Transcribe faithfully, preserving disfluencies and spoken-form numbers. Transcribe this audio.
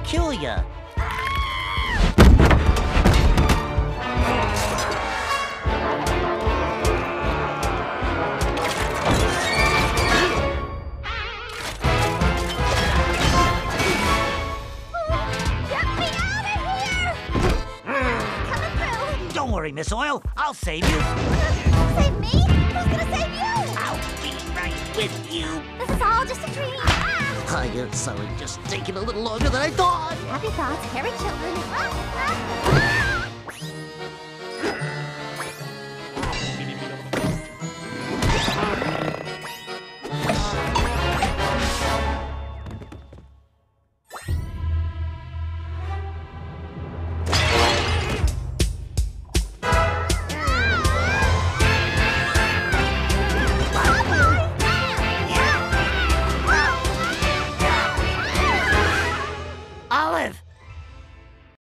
peculiar. Don't worry, Miss Oil. I'll save you. Save me? Who's gonna save you? I'll be right with you. This is all just a dream. Ah! I am sorry, just taking a little longer than I thought. Happy thoughts, hairy children. Ah, ah, ah!